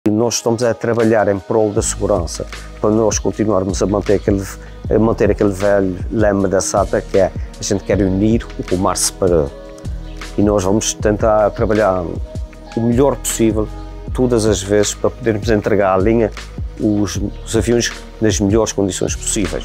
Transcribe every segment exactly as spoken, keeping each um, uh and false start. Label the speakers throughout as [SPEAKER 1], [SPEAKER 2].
[SPEAKER 1] Nós estamos a trabalhar em prol da segurança, para nós continuarmos a manter aquele, a manter aquele velho lema da S A T A, que é: a gente quer unir o que o mar separou. E nós vamos tentar trabalhar o melhor possível, todas as vezes, para podermos entregar à linha os, os aviões nas melhores condições possíveis.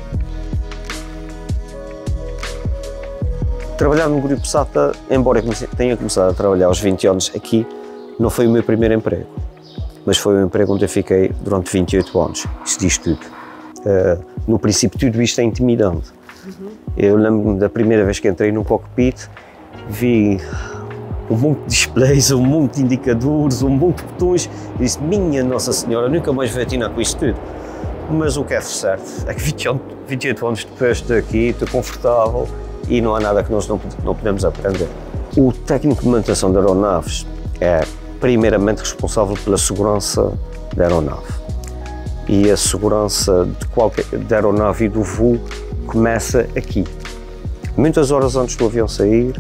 [SPEAKER 1] Trabalhar no Grupo S A T A, embora eu tenha começado a trabalhar aos vinte anos aqui, não foi o meu primeiro emprego, mas foi um emprego onde eu fiquei durante vinte e oito anos. Isso diz tudo. Uh, no princípio, tudo isto é intimidante. Uhum. Eu lembro-me da primeira vez que entrei no cockpit, vi um monte de displays, um monte de indicadores, um monte de botões, e disse: minha Nossa Senhora, nunca mais vou atinar com isto tudo. Mas o que é certo é que vinte e oito anos depois estou aqui, estou confortável e não há nada que nós não, não podemos aprender. O técnico de manutenção de aeronaves é primeiramente responsável pela segurança da aeronave. E a segurança de qualquer da aeronave e do voo começa aqui. Muitas horas antes do avião sair,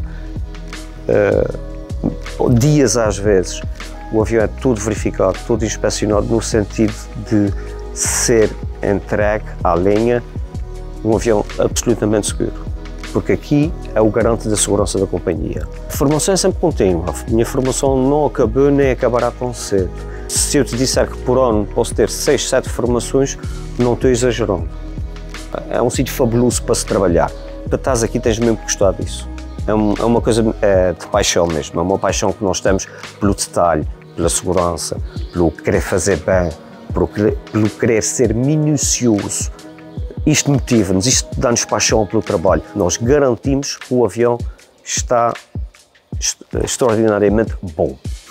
[SPEAKER 1] uh, dias às vezes, o avião é todo verificado, todo inspecionado, no sentido de ser entregue à linha um avião absolutamente seguro. Porque aqui é o garante da segurança da companhia. A formação é sempre contínua. A minha formação não acabou nem acabará tão cedo. Se eu te disser que por ano posso ter seis, sete formações, não estou exagerando. É um sítio fabuloso para se trabalhar. Para estás aqui tens mesmo que gostar disso. É, um, é uma coisa é, de paixão mesmo. É uma paixão que nós temos pelo detalhe, pela segurança, pelo querer fazer bem, pelo querer, pelo querer ser minucioso. Isto motiva-nos, isto dá-nos paixão pelo trabalho. Nós garantimos que o avião está extraordinariamente bom.